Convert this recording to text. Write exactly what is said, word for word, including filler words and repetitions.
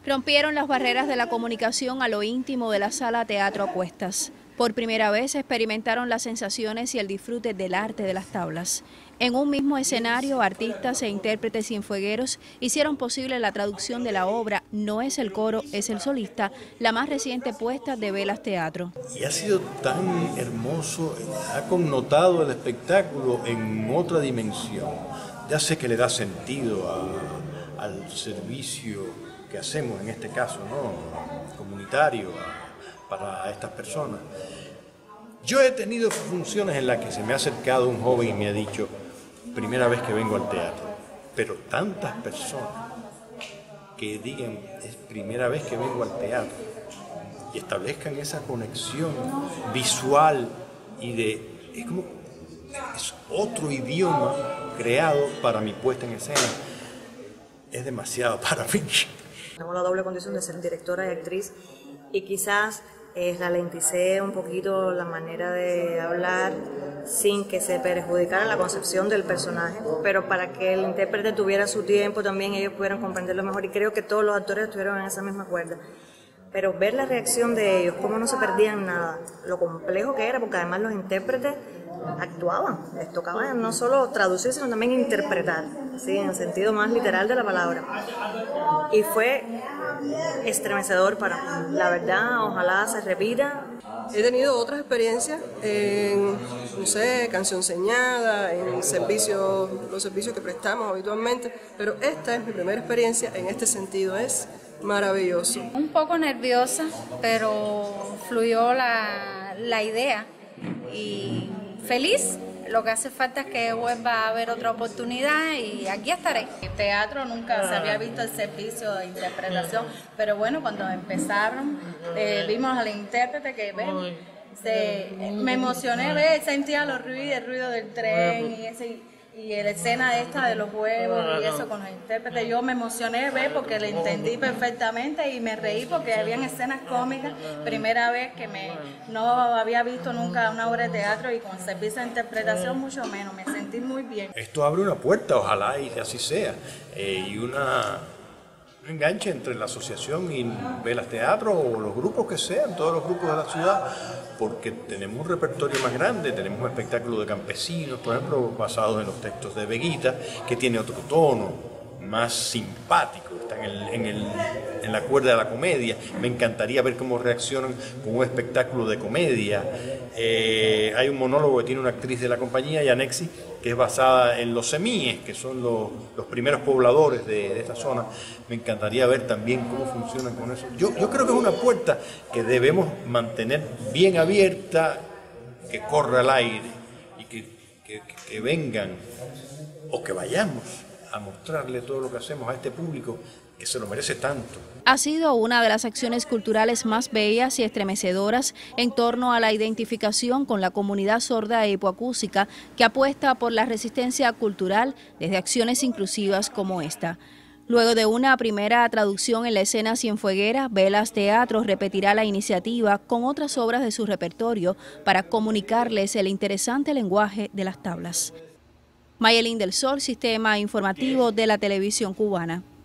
Rompieron las barreras de la comunicación a lo íntimo de la sala Teatro a Cuestas. Por primera vez experimentaron las sensaciones y el disfrute del arte de las tablas. En un mismo escenario, artistas e intérpretes cienfuegueros hicieron posible la traducción de la obra No es el coro, es el solista, la más reciente puesta de Velas Teatro. Y ha sido tan hermoso, ha connotado el espectáculo en otra dimensión. Ya sé que le da sentido a, al servicio que hacemos, en este caso, ¿no?, comunitario, a, para estas personas. Yo he tenido funciones en las que se me ha acercado un joven y me ha dicho, primera vez que vengo al teatro, pero tantas personas que digan, es primera vez que vengo al teatro, y establezcan esa conexión visual y de, es como, es otro idioma creado para mi puesta en escena, es demasiado para mí. Tengo la doble condición de ser directora y actriz y quizás eh, ralenticé un poquito la manera de hablar sin que se perjudicara la concepción del personaje, pero para que el intérprete tuviera su tiempo también ellos pudieran comprenderlo mejor, y creo que todos los actores estuvieron en esa misma cuerda. Pero ver la reacción de ellos, cómo no se perdían nada, lo complejo que era, porque además los intérpretes actuaban, les tocaba no solo traducir, sino también interpretar, ¿sí?, en el sentido más literal de la palabra. Y fue estremecedor para mí, la verdad, ojalá se repita. He tenido otras experiencias en, no sé, canción señada, en servicios, los servicios que prestamos habitualmente, pero esta es mi primera experiencia en este sentido, es maravilloso. Un poco nerviosa, pero fluyó la, la idea y feliz. Lo que hace falta es que vuelva a haber otra oportunidad y aquí estaré. En teatro nunca se había visto el servicio de interpretación, pero bueno, cuando empezaron eh, vimos al intérprete que ven, se, me emocioné, ver, sentía los ruidos, el ruido del tren y ese... y la escena esta de los huevos y eso con los intérpretes, yo me emocioné ver porque le entendí perfectamente y me reí porque habían escenas cómicas, primera vez que me no había visto nunca una obra de teatro y con servicio de interpretación mucho menos, me sentí muy bien. Esto abre una puerta, ojalá y así sea, eh, y una un enganche entre la asociación y Velas Teatro o los grupos que sean, todos los grupos de la ciudad, porque tenemos un repertorio más grande, tenemos un espectáculo de campesinos, por ejemplo, basados en los textos de Veguita, que tiene otro tono, más simpático, está en, el, en, el, en la cuerda de la comedia. Me encantaría ver cómo reaccionan con un espectáculo de comedia. Eh, hay un monólogo que tiene una actriz de la compañía, Yanexi, que es basada en los semíes, que son los, los primeros pobladores de, de esta zona. Me encantaría ver también cómo funcionan con eso. Yo, yo creo que es una puerta que debemos mantener bien abierta, que corra al aire y que, que, que vengan o que vayamos a mostrarle todo lo que hacemos a este público que se lo merece tanto. Ha sido una de las acciones culturales más bellas y estremecedoras en torno a la identificación con la comunidad sorda e hipoacústica que apuesta por la resistencia cultural desde acciones inclusivas como esta. Luego de una primera traducción en la escena cienfueguera, Velas Teatro repetirá la iniciativa con otras obras de su repertorio para comunicarles el interesante lenguaje de las tablas. Mayelín del Sol, Sistema Informativo de la Televisión Cubana.